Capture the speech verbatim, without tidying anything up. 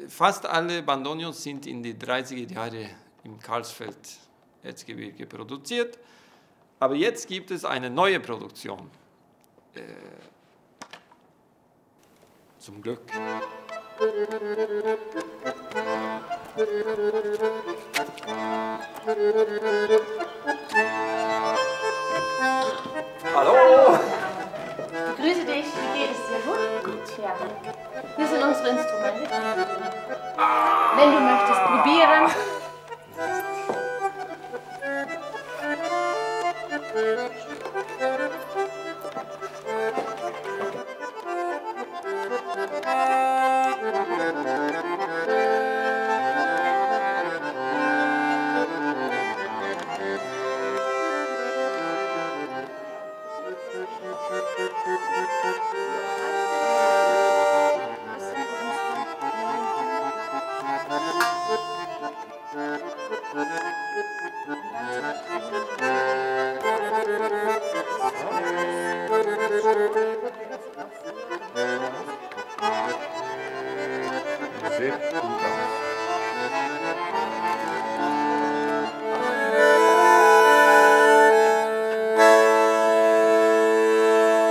fast alle Bandoneons sind in die dreißiger Jahre im Karlsfeld Erzgebirge produziert. Aber jetzt gibt es eine neue Produktion. Äh, zum Glück. Hallo! Ich grüße dich, wie geht es dir? Gut? Gut. Ja. Hier sind unsere Instrumente. Wenn du möchtest probieren. Sehr gut.